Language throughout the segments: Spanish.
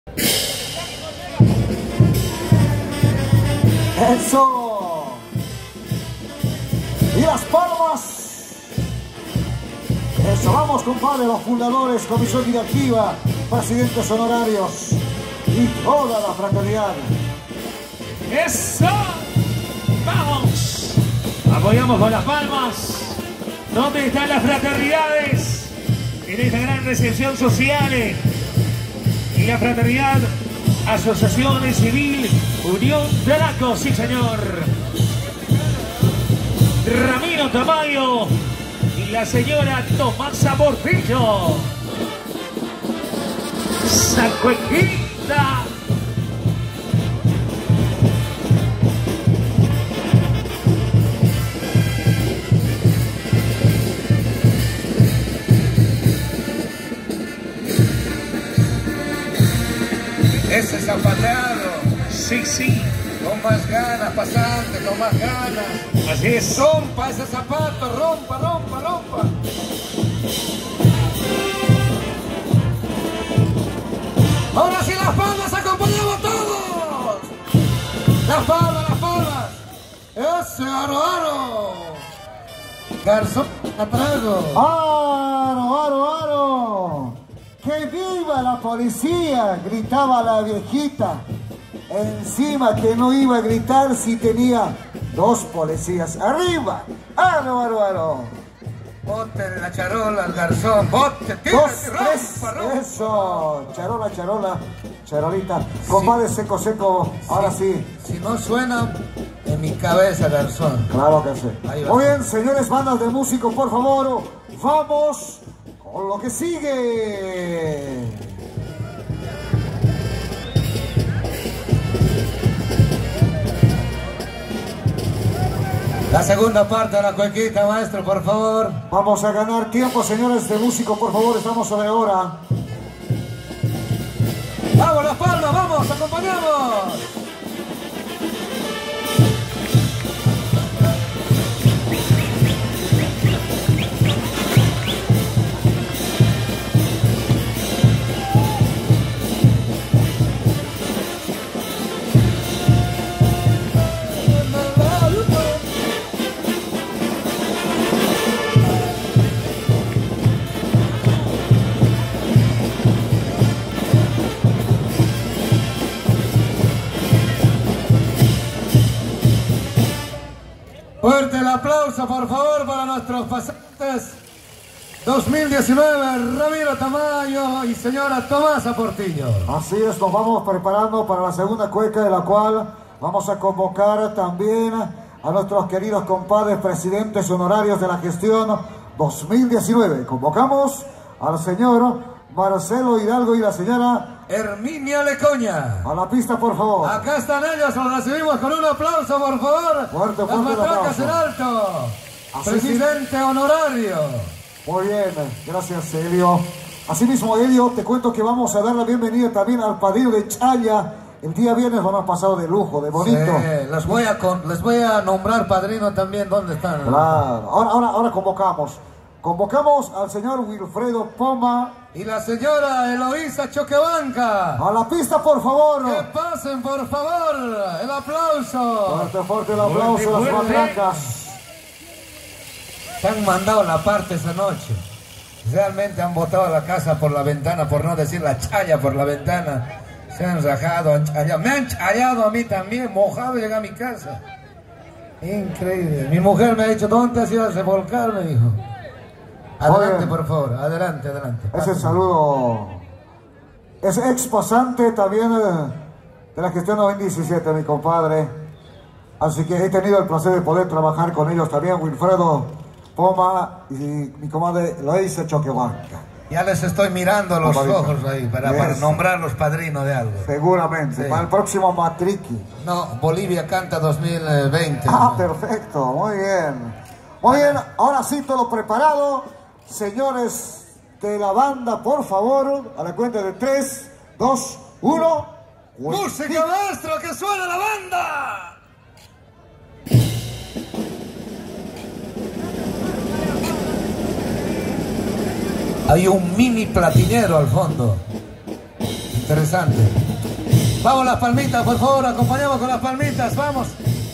Eso. Y las palmas. Eso, vamos compadre, los fundadores, comisión directiva, presidentes honorarios y toda la fraternidad. ¡Eso! ¡Vamos! Apoyamos con las palmas. ¿Dónde están las fraternidades? En esta gran recepción social. Y la fraternidad, Asociación Civil, Unión Draco, sí señor. Ramiro Tamayo y la señora Tomasa Portillo. Sacuequita. Ese zapateado, Sí, sí. con más ganas, pasante, con más ganas. Así es. Rompa ese zapato, rompa, rompa, rompa. Ahora sí las palmas, acompañamos todos. Las palmas, las palmas. Ese aro, aro. Garzón, atrago. ¡Aro, aro, aro! ¡Que viva la policía! Gritaba la viejita. Encima que no iba a gritar si tenía dos policías. ¡Arriba! ¡Aro, aro, aro! Bote de la charola al garzón. Bote, tira, Dos, tres. rompa, rompa. Eso. Charola, charola, charolita. Compadre, seco, seco. Ahora sí. Si no suena en mi cabeza, garzón. Claro que sí. Ahí va. Muy bien, señores, bandas de músicos, por favor. Vamos con lo que sigue. La segunda parte de la cuequita, maestro, por favor. Vamos a ganar tiempo, señores de músicos, por favor. Estamos sobre hora. ¡Vamos, las palmas, vamos, acompañamos! Fuerte el aplauso, por favor, para nuestros pasantes 2019, Ramiro Tamayo y señora Tomasa Portillo. Así es, nos vamos preparando para la segunda cueca, de la cual vamos a convocar también a nuestros queridos compadres presidentes honorarios de la gestión 2019. Convocamos al señor Marcelo Hidalgo y la señora Herminia Lecoña. a la pista, por favor. Acá están ellos, los recibimos con un aplauso, por favor. Fuerte, Las fuerte el matracas aplauso. en alto. Así Presidente honorario. Muy bien, gracias, Elio. Asimismo, Elio, te cuento que vamos a dar la bienvenida también al padrino de Chaya. El día viernes van a pasar de lujo, de bonito. Sí, les voy a nombrar padrino también. ¿Dónde están? Claro. Ahora convocamos. Convocamos al señor Wilfredo Poma. Y la señora Eloísa Choquebanca. A la pista, por favor. Que pasen, por favor. El aplauso. Fuerte, fuerte el aplauso a las Fuerte, fuerte. matracas. Se han mandado la parte esa noche. Realmente han botado la casa por la ventana, por no decir la chaya por la ventana. Se han rajado, han chayado. Me han chayado a mí también, mojado, llegué a mi casa. Increíble. Mi mujer me ha dicho, ¿dónde has ido a revolcar? Me dijo. Adelante, Oye, por favor, adelante, adelante. Ese saludo es expasante también de la gestión 2017, mi compadre. Así que he tenido el placer de poder trabajar con ellos también, Wilfredo Poma y mi comadre Eloísa Choquebanca. Ya les estoy mirando los Compadrito. ojos ahí para nombrarlos padrino de algo. Seguramente, Sí. para el próximo Matriqui. No, Bolivia canta 2020. Ah, perfecto, muy bien. Muy bien, ahora sí, todo preparado. Señores de la banda, por favor, a la cuenta de 3, 2, 1. ¡Música, maestro, que suena la banda! Hay un mini platinero al fondo. Interesante. Vamos las palmitas, por favor, acompañamos con las palmitas, vamos.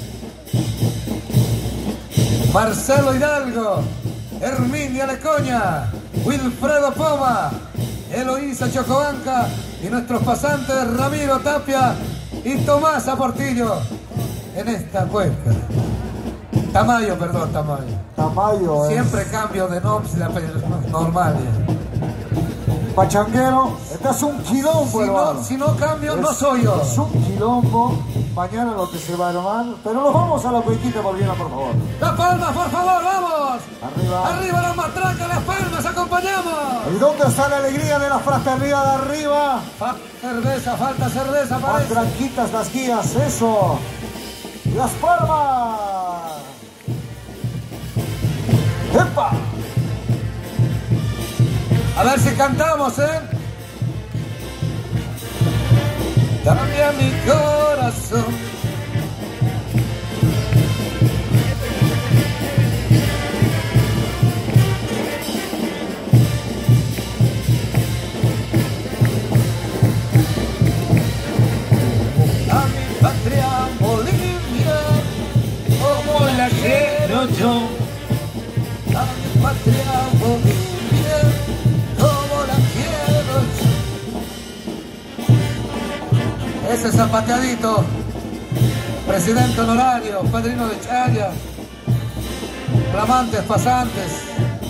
Marcelo Hidalgo, Herminia Lecoña, Wilfredo Poma, Eloísa Chocobanca y nuestros pasantes Ramiro Tapia y Tomás Aportillo en esta cueca. Tamayo, perdón, Tamayo. Tamayo es... Siempre cambio de nombre, normal. Pachanguero, este es un quilombo, hermano. Si no cambio, no soy yo. Es un quilombo. Mañana lo que se va a armar. Pero nos vamos a la cuequita, Boliviana, por favor. Las palmas, por favor, vamos. Arriba. Arriba la matraca, las palmas, acompañamos. ¿Y dónde está la alegría de la fraternidad de arriba? Falta cerveza, Más parece. tranquitas las guías, eso. Las palmas. ¡Epa! A ver si cantamos, ¿eh? Dame a mi corazón. A mi patria Bolivia, como la quiero yo. A mi patria Bolivia, como la quiero yo. Ese zapateadito, presidente honorario, padrino de Chaya, flamantes pasantes.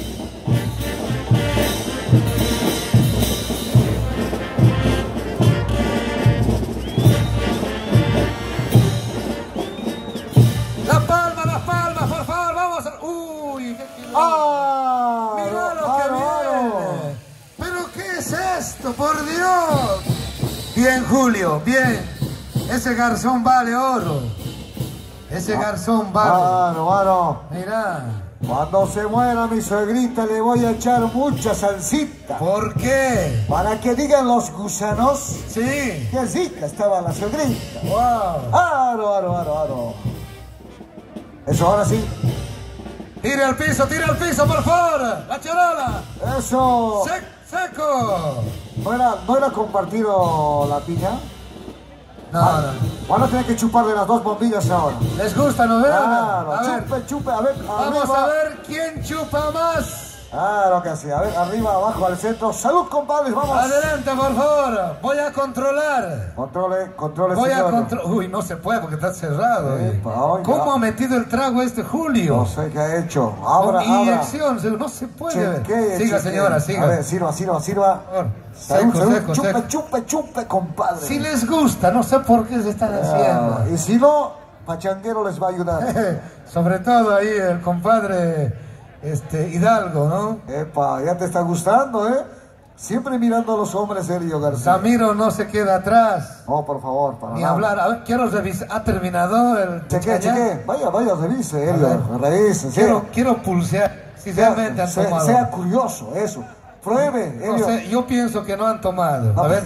Las palmas, por favor, vamos a... Uy, qué quilombo. ¡Ah! Mira lo que viene. ¿Pero qué es esto, por Dios? Bien, Julio, bien. Ese garzón vale oro. Ese garzón vale. Mano. Mirá. Cuando se muera mi suegrita le voy a echar mucha salsita. ¿Por qué? Para que digan los gusanos Sí. que rica estaba la suegrita. Wow. Aro. Eso, ahora sí. Tira al piso, por favor. La charola. Eso. Seco. ¿No era compartido la piña? No. Van a tener que chuparle las dos bombillas ahora. ¿Les gusta, no veo? Claro, A ver. chupe, a ver, Vamos arriba. a ver quién chupa más. Claro que sí, a ver, arriba, abajo, al centro. ¡Salud, compadres! ¡Vamos! Adelante, por favor. Voy a controlar. Controle, Voy a señor. controlar. Uy, no se puede porque está cerrado. Epa, oiga. ¿Cómo ha metido el trago este Julio? No sé qué ha hecho. Abra. Inyección, no se puede. Siga, señora, siga. A ver, sirva. Por favor. Salud, Seco. chupe, compadre. Si les gusta, no sé por qué se están haciendo. Y si no, Pachanguero les va a ayudar. Sobre todo ahí el compadre Hidalgo, ¿no? Epa, ya te está gustando, ¿eh? Siempre mirando a los hombres, Elio García. Samiro no se queda atrás. No, por favor, para Ni nada. hablar. A ver, quiero revisar. ¿Ha terminado el Cheque. Vaya, revise, Elio. Revise, sí. Quiero pulsear si realmente han tomado. Sea curioso, eso. Pruebe, No Elio. sé, yo pienso que no han tomado. A ver.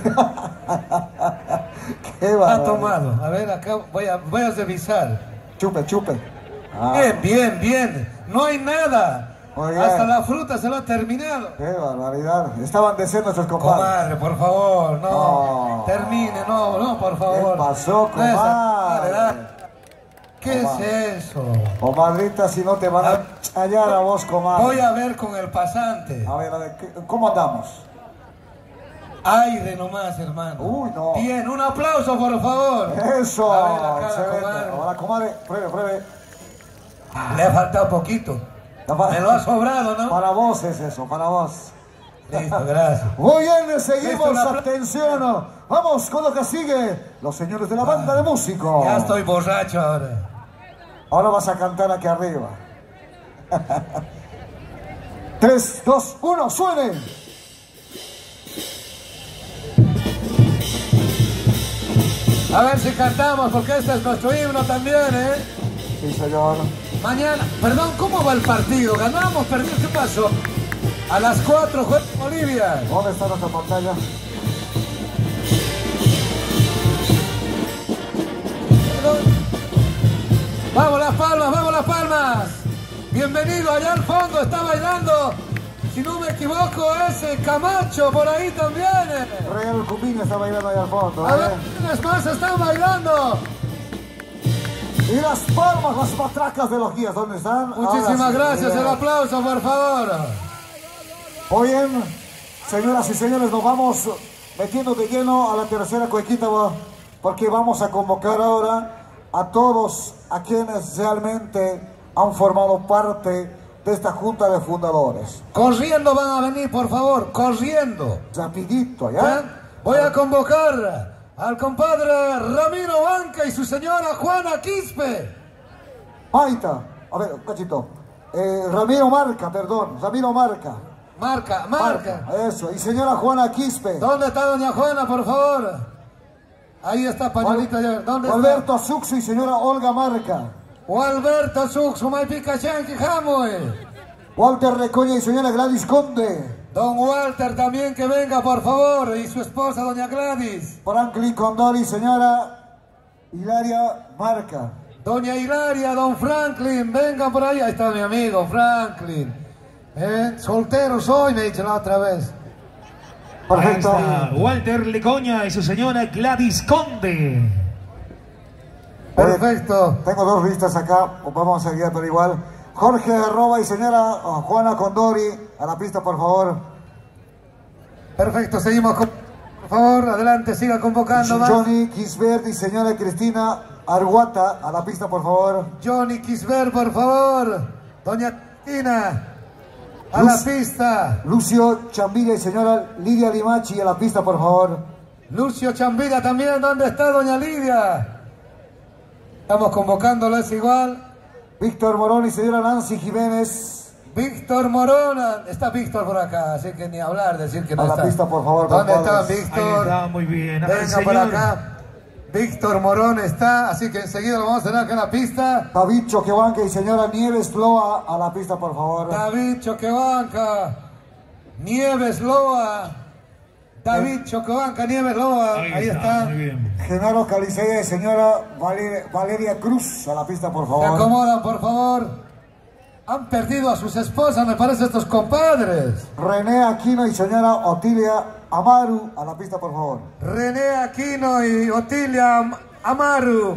Qué barbaridad. Ha tomado. A ver, acá voy a revisar. Chupe. Bien. No hay nada. Oiga. Hasta la fruta se lo ha terminado. Qué barbaridad. Estaban de ser nuestros compadres. Comadre, por favor, no. No. Termine, no, por favor. ¿Qué pasó, comadre? ¿Qué es eso? Comadrita, si no te van a hallar a vos, comadre. Voy a ver con el pasante. A ver, ¿cómo andamos? Aire nomás, hermano. Uy, no. Bien, un aplauso, por favor. Eso, A ver, acá, excelente. comadre. Ahora, comadre, pruebe. Le ha faltado poquito. Me lo ha sobrado, ¿no? Para vos es eso, para vos. Listo, gracias. Muy bien, seguimos, Listo, atención. Vamos con lo que sigue. Los señores de la banda de músicos. Ya estoy borracho ahora. Ahora vas a cantar aquí arriba. 3, 2, 1, suenen. A ver si cantamos, porque este es nuestro himno también, ¿eh? Sí, señor. Mañana, perdón, ¿cómo va el partido? ¿Ganamos? ¿Perdimos? ¿Qué pasó? A las 4 juega Bolivia. ¿Dónde está nuestra pantalla? Vamos las palmas, vamos las palmas. Bienvenido, allá al fondo está bailando Si no me equivoco, es Camacho por ahí también. Real Cumbino está bailando ahí al fondo. A ver, ¿quiénes más están bailando? Y las palmas, las matracas de los guías, ¿dónde están? Muchísimas gracias, el aplauso, por favor. Muy bien, señoras y señores, nos vamos metiendo de lleno a la tercera cuequita, porque vamos a convocar ahora a todos a quienes realmente han formado parte de esta junta de fundadores. Corriendo van a venir, por favor, corriendo. Rapidito, ¿ya? Voy a convocar al compadre Ramiro Banca y su señora Juana Quispe. Ahí está. A ver, un cachito. Ramiro Marca, perdón. Ramiro Marca. Marca. Eso. Y señora Juana Quispe. ¿Dónde está doña Juana, por favor? Ahí está, pañolita. ¿Dónde está? Alberto Suxo y señora Olga Marca. Alberto Suxo, Maipica Chanqui Jamoy. Walter Recoña y señora Gladys Conde. Don Walter también que venga, por favor. Y su esposa, doña Gladys. Franklin Condori y señora Hilaria Marca. Doña Hilaria, don Franklin, vengan por ahí. Ahí está mi amigo Franklin. Soltero soy, me he dicho la otra vez. Perfecto. Walter Lecoña y su señora Gladys Conde. Perfecto. Tengo dos listas acá, vamos a seguir, pero igual. Jorge Arroba y señora Juana Condori, a la pista, por favor. Perfecto, seguimos con... Por favor, adelante, siga convocando más. Johnny Quisbert y señora Cristina Arguata, a la pista, por favor. Johnny Quisbert, por favor. Doña Cristina, a la pista. Lucio Chambilla y señora Lidia Limachi, a la pista, por favor. Lucio Chambilla también, ¿dónde está doña Lidia? Estamos convocándolas igual. Víctor Morón y señora Nancy Jiménez. Víctor Morona, está Víctor por acá, así que ni hablar, decir que no está. A la pista, por favor. ¿Dónde está Víctor? Ahí está, muy bien. Venga por acá. Víctor Morón está, así que enseguida lo vamos a tener acá en la pista. David Choquebanca y señora Nieves Loa, a la pista, por favor. David Choquebanca, Nieves Loa. David Choquebanca, Nieves Loa, ahí está. Muy bien. Genaro Calicea y señora Valeria Cruz, a la pista, por favor. Se acomodan, por favor. Han perdido a sus esposas, me parece, estos compadres. René Aquino y señora Otilia Amaru, a la pista, por favor. René Aquino y Otilia Amaru.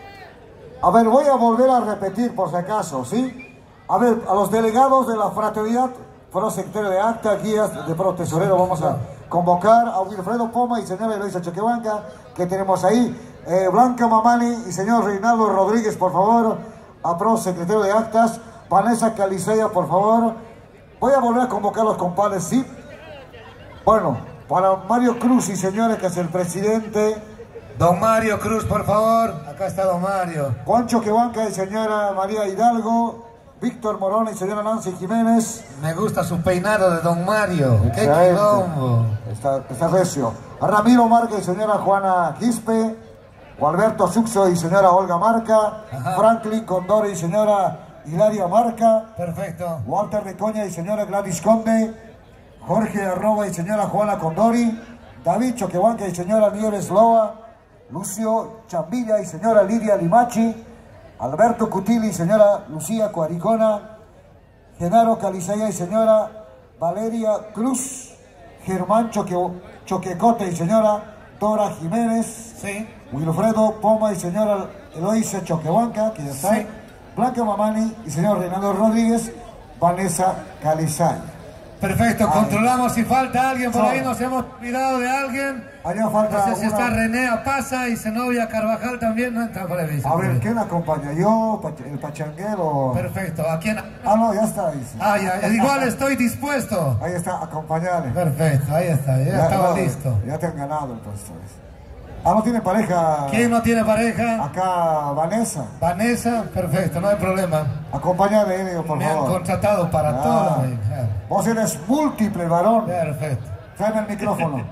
A ver, voy a volver a repetir por si acaso, ¿sí? A ver, a los delegados de la fraternidad, pro secretario de acta, guías de pro tesorero, vamos a convocar a Wilfredo Poma y señora Eloisa Choquebanca, que tenemos ahí. Blanca Mamani y señor Reinaldo Rodríguez, por favor, a pro secretario de actas. Vanessa Calicea, por favor. Voy a volver a convocar a los compadres, ¿sí? Bueno, para Mario Cruz y señores, que es el presidente. Don Mario Cruz, por favor. Acá está don Mario. Juan Choquebanca y señora María Hidalgo. Víctor Morón y señora Nancy Jiménez. Me gusta su peinado de don Mario. ¡Qué quilombo! Está recio. A Ramiro Marca y señora Juana Quispe. Alberto Suxo y señora Olga Marca. Ajá. Franklin Condori y señora Hilaria Marca. Perfecto. Walter Recoña y señora Gladys Conde. Jorge Arroba y señora Juana Condori. David Choquebanca y señora Nieves Loa. Lucio Chambilla y señora Lidia Limachi. Alberto Cutili y señora Lucía Cuaricona. Genaro Calicea y señora Valeria Cruz. Germán Choquecote y señora Dora Jiménez. Sí. Wilfredo Poma y señora Eloisa Choquebanca, que ya está. Sí. Blanca Mamani y señor Reinaldo Rodríguez. Vanessa Calicea. Perfecto, controlamos si falta alguien por ahí, nos hemos olvidado de alguien. Allá falta no sé si está René Apaza y Zenobia Carvajal también, no está por ahí. A ver, ¿quién acompaña? Yo, el pachanguero. Perfecto, ¿a quién? Ah, no, ya está. Dice. Ah, ya, igual estoy dispuesto. Ahí está, acompañarle. Perfecto, ahí está, ya estaba listo. Ya te han ganado entonces. Ah, ¿no tiene pareja? ¿Quién no tiene pareja? Acá, Vanessa. Vanessa, perfecto, no hay problema. Acompáñale, por favor. Me han contratado para todo. Claro. Vos eres múltiple, varón. Perfecto. Tráeme el micrófono.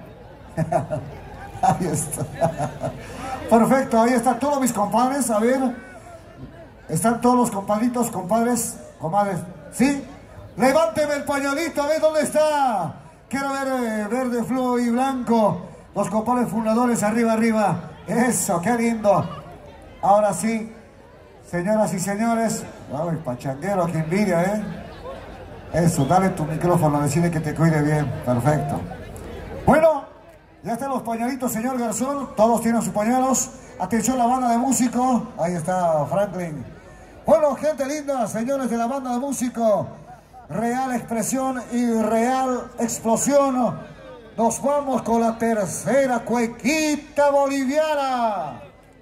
Ahí está. Perfecto, ahí están todos mis compadres, a ver. Están todos los compadritos, compadres, comadres. ¿Sí? Levánteme el pañuelito, a ver dónde está. Quiero ver verde, fluo y blanco. Los compadres fundadores, arriba, arriba. Eso, qué lindo. Ahora sí, señoras y señores. Ay, pachanguero, qué envidia, Eso, dale tu micrófono, decirle que te cuide bien. Perfecto. Bueno, ya están los pañuelitos, señor Garzón. Todos tienen sus pañuelos. Atención, la banda de músicos. Ahí está Franklin. Bueno, gente linda, señores de la banda de músicos. Real expresión y real explosión. Nos vamos con la tercera cuequita boliviana.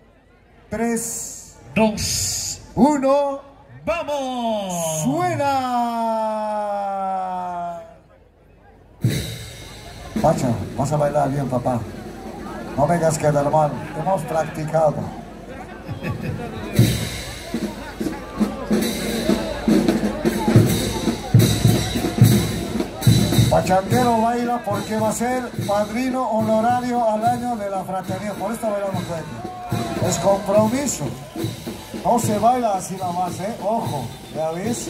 3, 2, 1. ¡Vamos! ¡Suena! Pacha, vas a bailar bien, papá. No vengas quedar mal. Hemos practicado. Pachanguero baila porque va a ser padrino honorario al año de la fraternidad. Por esto bailamos aquí. Es compromiso. No se baila así nomás, ojo, te aviso.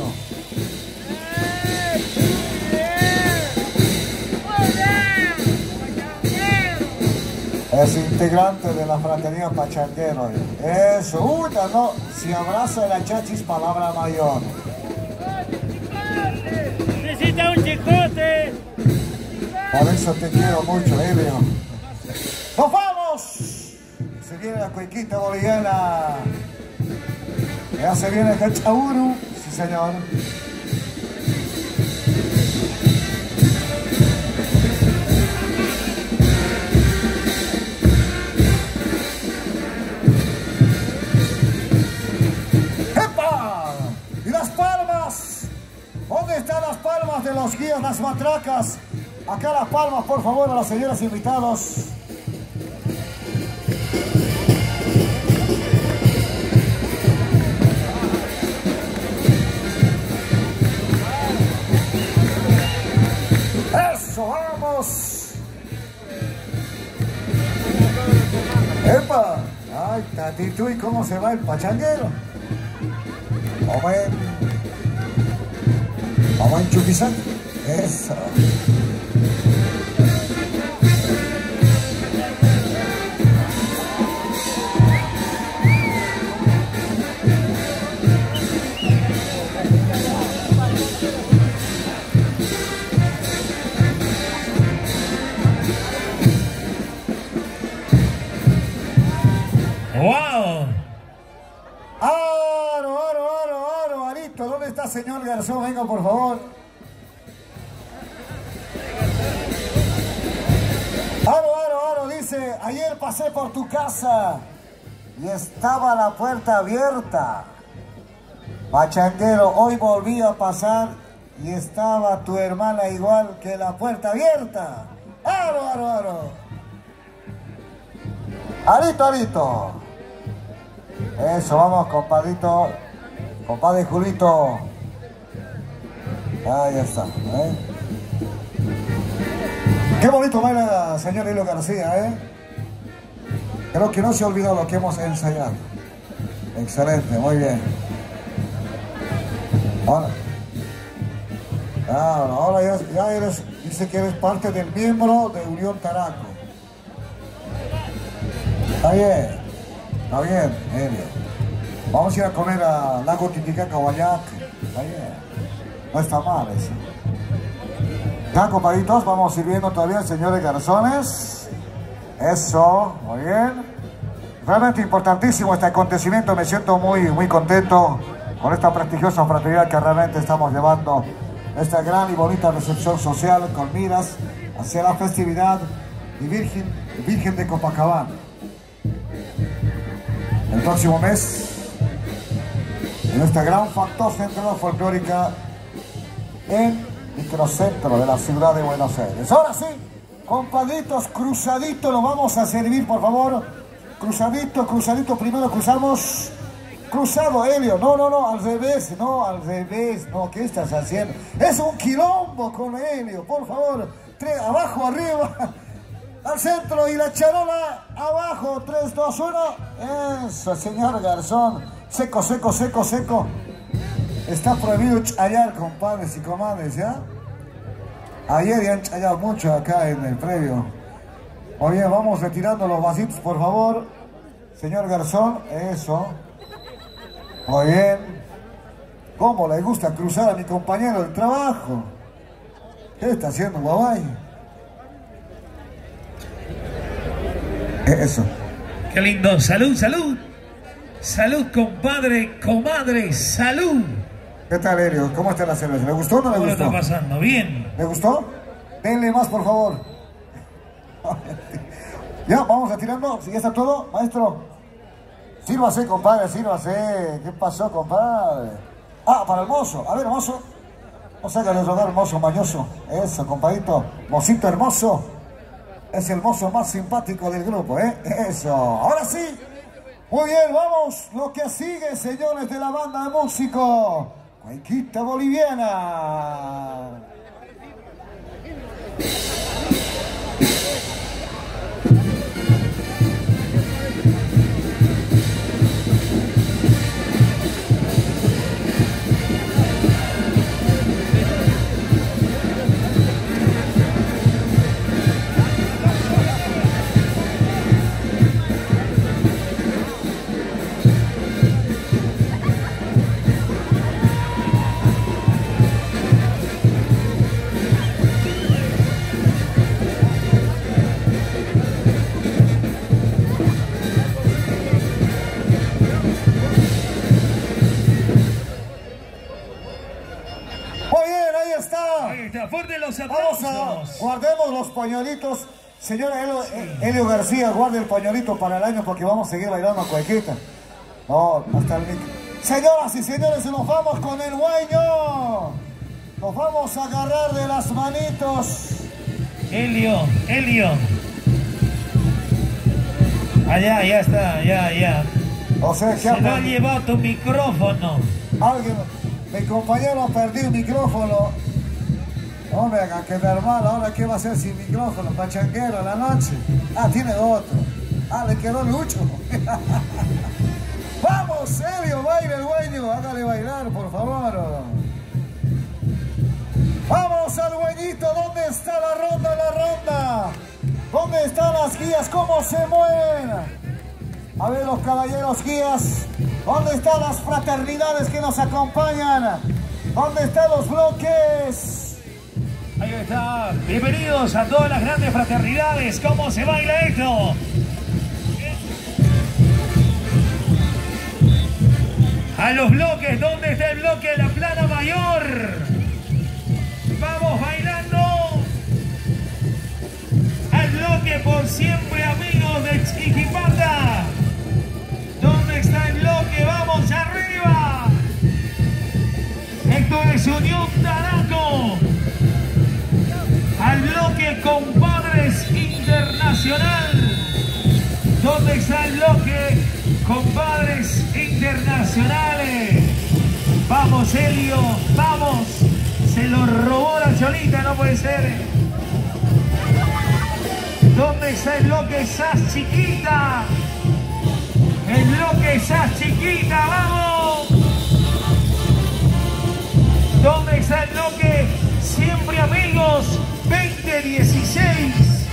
Es integrante de la fraternidad Pachanguero. Eso, no, si abraza la chachis, palabra mayor. Necesita un chicote. Por eso te quiero mucho, Elio. ¡Nos vamos! Se viene la cuequita boliviana. Ya se viene el Cachauru. Sí, señor. ¡Epa! ¿Y las palmas? ¿Dónde están las palmas de los guías, las matracas? Acá las palmas, por favor, a las señoras invitados. ¡Eso, vamos! ¡Epa! ¡Ay, tatito! ¿Y cómo se va el pachanguero? Vamos a enchufizar. Eso. ¡Wow! ¡Aro! Arito, ¿dónde está señor Garzón? Venga, por favor. Aro, dice, ayer pasé por tu casa y estaba la puerta abierta. Pachanguero, hoy volví a pasar y estaba tu hermana igual que la puerta abierta. Aro. Arito. Eso, vamos, compadrito. Compadre Julito. Ahí está, Qué bonito baila señor Hilo García, Creo que no se ha olvidado lo que hemos ensayado. Excelente, muy bien. Ahora ya eres, dice que eres parte del miembro de Unión Taraco. Está bien, Elio. Vamos a ir a comer a Lago Titicaca, Guayac. Está bien. No está mal eso. Ya, compadritos, vamos sirviendo todavía, señores garzones. Eso, muy bien. Realmente importantísimo este acontecimiento. Me siento muy contento con esta prestigiosa fraternidad que realmente estamos llevando. Esta gran y bonita recepción social con miras hacia la festividad de Virgen de Copacabana. El próximo mes, en esta gran factor central folclórica en microcentro de la ciudad de Buenos Aires. Ahora sí, compadritos, cruzadito, lo vamos a servir, por favor. Cruzadito, primero cruzamos. Cruzado, Helio. No, al revés, no, ¿qué estás haciendo? Es un quilombo con Helio, por favor. Abajo, arriba. Al centro y la charola abajo, 3, 2, 1. Eso, señor Garzón. Seco. Está prohibido chayar, compadres y comadres, ¿ya? Ayer ya han chayado mucho acá en el previo. Oye, vamos retirando los vasitos, por favor. Señor Garzón, eso. Muy bien. ¿Cómo le gusta cruzar a mi compañero del trabajo? ¿Qué está haciendo, Guabay? Eso. Qué lindo. Salud, salud. Salud, compadre, comadre, salud. ¿Qué tal, Helio? ¿Cómo está la cerveza? ¿Le gustó o no le ¿Cómo gustó? está pasando? Bien. ¿Le gustó? Denle más, por favor. Ya, vamos retirando. ¿Ya está todo, maestro? Sírvase, compadre, sírvase. ¿Qué pasó, compadre? Ah, para el mozo. A ver, mozo. No se haga desrodar, mozo mañoso. Eso, compadrito. Mocito hermoso. Es el mozo más simpático del grupo, ¿eh? Eso. Ahora sí. Muy bien, vamos. Lo que sigue, señores de la banda de músicos. Cuequita boliviana. Fuerte los aplausos. Vamos a guardemos los pañuelitos. Señor Helio García, guarde el pañuelito para el año porque vamos a seguir bailando a cuequita. No, hasta el mic. Señoras y señores, nos vamos con el guaño. Nos vamos a agarrar de las manitos. Helio. Allá, ya está, ya. O sea, se lo ha llevado tu micrófono. Alguien, mi compañero perdió el micrófono. No me hagan quedar mal, ahora qué va a hacer sin micrófono, pachanguero la noche. Ah, tiene otro. Ah, le quedó Lucho. Vamos, Helio, baile el güeño, hágale bailar, por favor. Vamos al güeñito, ¿dónde está la ronda? ¿Dónde están las guías? ¿Cómo se mueven? A ver los caballeros guías, ¿dónde están las fraternidades que nos acompañan? ¿Dónde están los bloques? Ahí está. Bienvenidos a todas las grandes fraternidades. ¿Cómo se baila esto? A los bloques. ¿Dónde está el bloque de la Plana Mayor? Vamos bailando. Al bloque por siempre, amigos de Chiquipata. ¿Dónde está el bloque? ¡Vamos arriba! Esto es Unión Taraco. Al bloque Compadres Internacional. ¿Dónde está el bloque Compadres Internacionales? Vamos, Helio, vamos. Se lo robó la Cholita, no puede ser. ¿Dónde está el bloque Sas Chiquita? El bloque Sas Chiquita, vamos. ¿Dónde está el bloque Siempre Amigos 2016?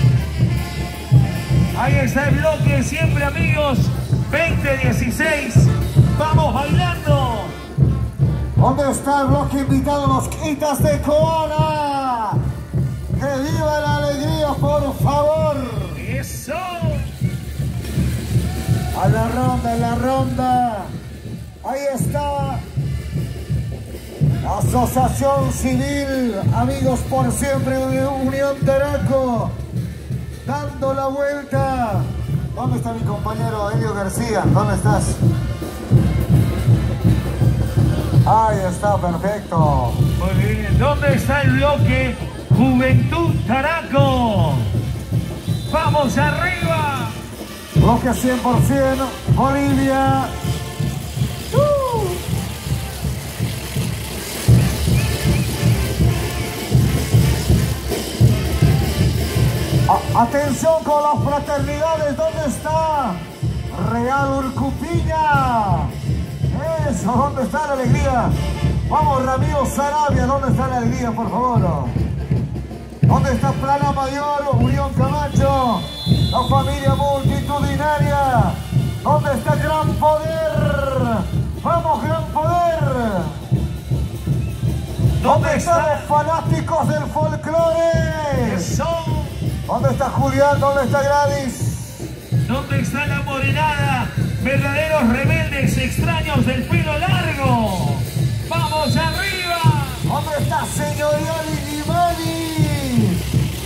Ahí está el bloque Siempre Amigos 2016. Vamos bailando. ¿Dónde está el bloque invitado? Los Quitas de Koala. ¡Que viva la alegría, por favor! ¡Eso! A la ronda. Ahí está. Asociación Civil Amigos por Siempre, Unión Taraco. Dando la vuelta. ¿Dónde está mi compañero Helio García? ¿Dónde estás? Ahí está, perfecto. Muy bien. ¿Dónde está el bloque Juventud Taraco? ¡Vamos arriba! Bloque 100% Bolivia. Atención con las fraternidades, ¿dónde está? Real Urcupiña. Eso, ¿dónde está la alegría? Vamos, Ramiro Sarabia, ¿dónde está la alegría, por favor? ¿Dónde está Plana Mayor, Unión Camacho? La familia multitudinaria. ¿Dónde está Gran Poder? ¡Vamos, Gran Poder! ¿Dónde están los fanáticos del folclore? Eso. ¿Dónde está Julián? ¿Dónde está Gladys? ¿Dónde está la morenada? Verdaderos rebeldes extraños del pelo largo. ¡Vamos arriba! ¿Dónde está Señorial y Limani?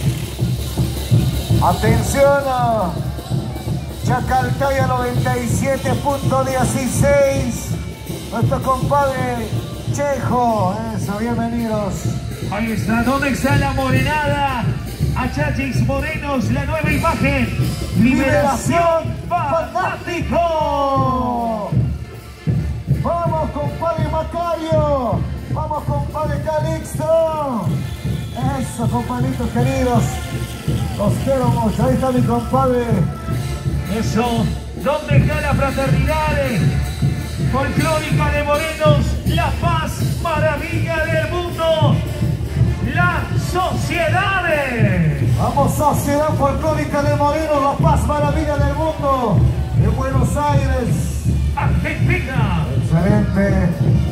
Atención a Chacaltaya 97.16. Nuestro compadre Chejo. Eso, bienvenidos. Ahí está. ¿Dónde está la morenada? Achachis Morenos, la nueva imagen. Liberación Fanático. Vamos, compadre Macario. Vamos, compadre Calixto. Eso, compadritos queridos. Los quiero mucho. Ahí está mi compadre. Eso. ¿Dónde está la fraternidad folclórica de Morenos? La paz, maravilla del mundo. La sociedad. Vamos, Sociedad Folclórica de Morenos, la paz, maravilla del mundo. En Buenos Aires. Argentina. Excelente.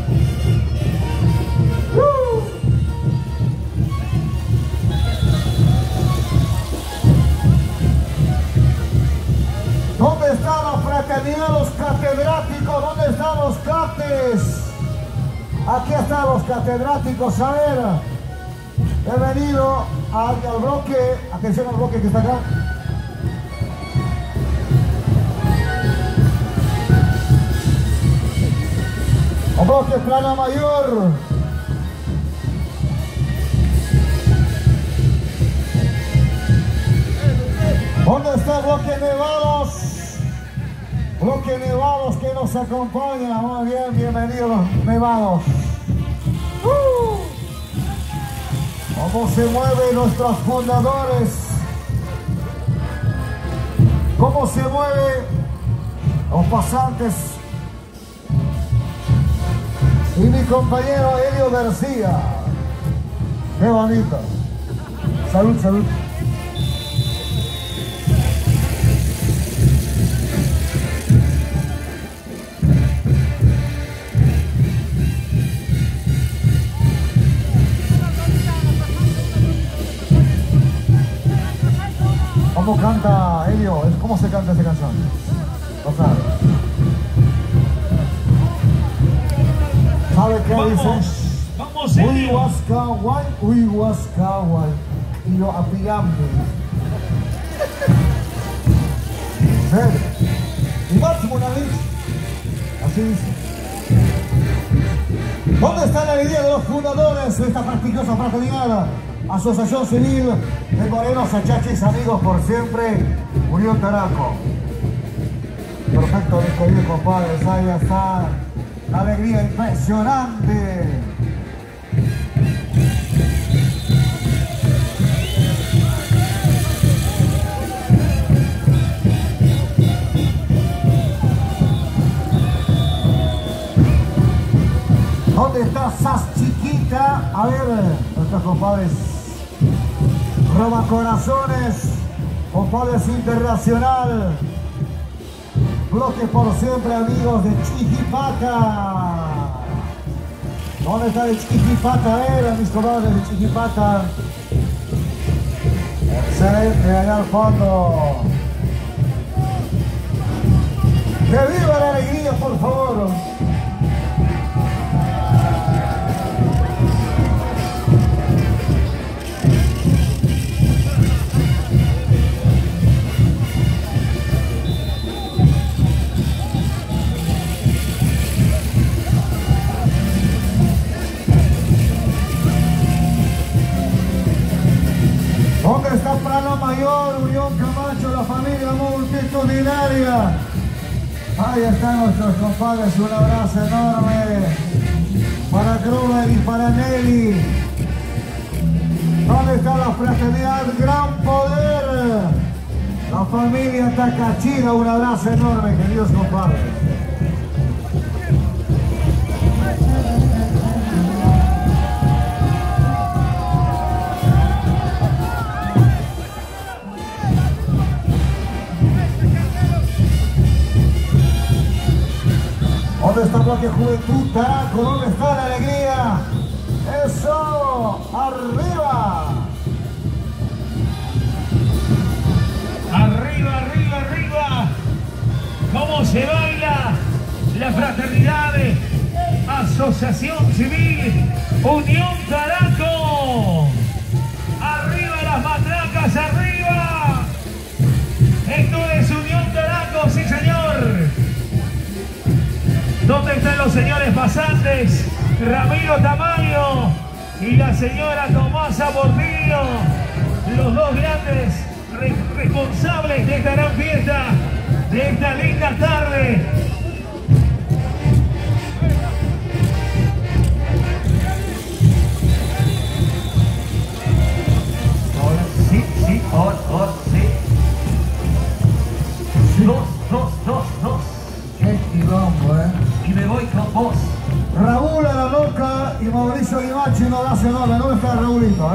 ¿Dónde está la fraternidad, los catedráticos? ¿Dónde están los cates? Aquí están los catedráticos, a ver. Bienvenido al bloque, atención al bloque que está acá. Un bloque Plana Mayor. ¿Dónde está el bloque Nevados? Bloque Nevados que nos acompaña. Muy bien, bienvenidos los Nevados. ¿Cómo se mueven nuestros fundadores? ¿Cómo se mueven los pasantes? Y mi compañero Elio García. Qué bonito. Salud, salud. ¿Cómo canta Elio? ¿Cómo se canta esa canción? No sabe. ¿Sabe qué dice? Vamos, Elio. Uy, huascahuay. Y yo apiambe. ¿En serio? Y máximo una vez. Así dice. ¿Dónde está la alegría de los fundadores de esta prestigiosa fraternidad? Asociación Civil de Morenos, Achachis, amigos por siempre, Unión Taraco. Perfecto, mis queridos compadres, ahí está la alegría impresionante. ¿Dónde está Sas Chiquita? A ver, nuestros compadres. Roma Corazones, compadres Internacional, bloque por siempre, amigos de Chiquipata. ¿Dónde está el Chiquipata? A ver, mis compadres de Chiquipata. Excelente, allá al fondo. ¡Que viva la alegría, por favor! ¿Dónde está Plana Mayor, Unión Camacho, la familia multitudinaria? Ahí están nuestros compadres, un abrazo enorme para Gruber y para Nelly. ¿Dónde está la fraternidad Gran Poder? La familia Tacachira, un abrazo enorme, queridos compadres. ¿Dónde está el bloque Juventud Taraco? ¿Dónde está la alegría? Eso, arriba. Arriba, arriba, arriba. ¿Cómo se baila la fraternidad? Asociación Civil Unión Taraco. Arriba las matracas, arriba. Esto es Unión Taraco, sí señor. ¿Dónde están los señores pasantes? Ramiro Tamayo y la señora Tomasa Bordillo, los dos grandes responsables de esta gran fiesta, de esta linda tarde. Sí, sí, sí. Dos. Qué quilombo, Y me voy con vos. Raúl a la loca y Mauricio Limachi no da cenole. ¿Dónde está Raúlito,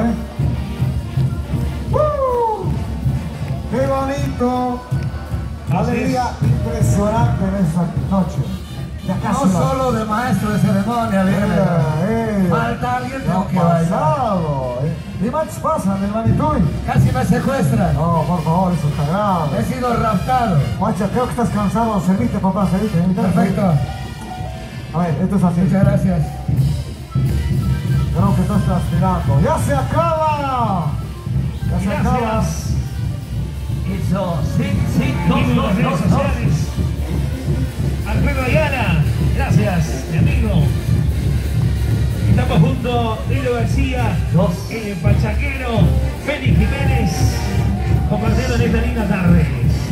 ¡Qué bonito! Alegría impresionante en esta noche. Ya casi No solo de maestro de ceremonia viene. Falta alguien, tengo que bailar. Limachi pasa, mi hermanito. Casi me secuestran. No, por favor, eso está grave. He sido raptado. Macha, creo que estás cansado. Servite, papá, servite. Perfecto. A ver, esto es así. Muchas gracias. Creo que tú estás tirando. ¡Ya se acaba! ¡Ya se acaba! Gracias. Eso, sí, dos redes sociales. Alfredo Ayala, gracias, mi amigo. Estamos junto a Hilo García, el Pachaquero, Félix Jiménez, compartiendo en esta linda tarde.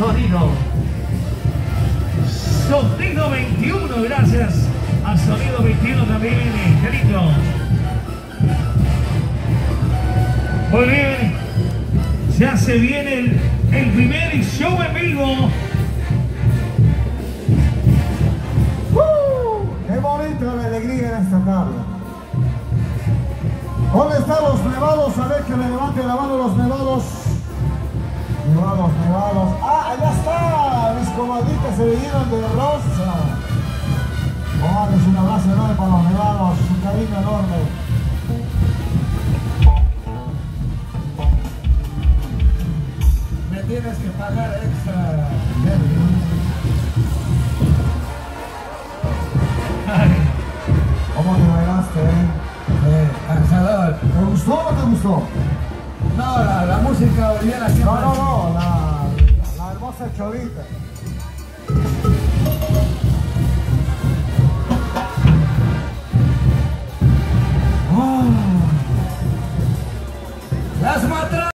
Sonido 21, gracias a Sonido 21 también, Carito. Muy bien, ya se viene el primer show en vivo. ¡Qué bonita la alegría en esta tarde! ¿Dónde están los nevados? A ver que me levanten la mano los nevados. Nevados. ¡Ah, allá está! Mis comadritas se llenan de rosa. Es un abrazo enorme para los nevados, un cariño enorme. Me tienes que pagar extra. ¿Cómo te bailaste, Cansador. ¿Te gustó o no te gustó? No, la música boliviana siempre. No, la hermosa Cholita. Las matracas.